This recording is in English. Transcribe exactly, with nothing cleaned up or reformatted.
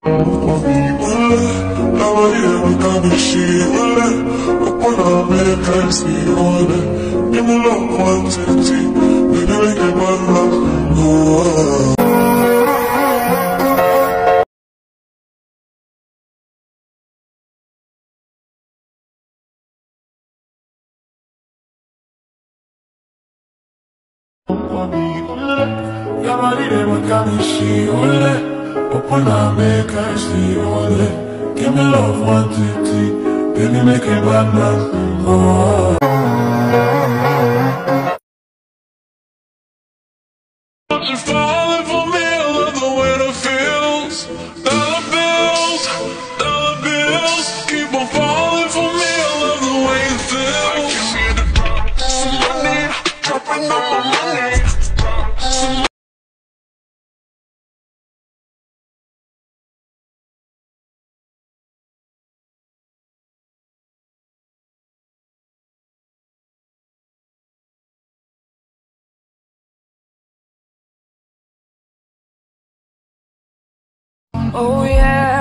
Open up, make I see ole. Give me love one titty, baby make it bad man. Oh. You're falling for me, I love the way it feels. Dollar bills, dollar bills, keep on falling for me, I love the way it feels. I can hear the drop, some money, dropping on my money. Oh yeah.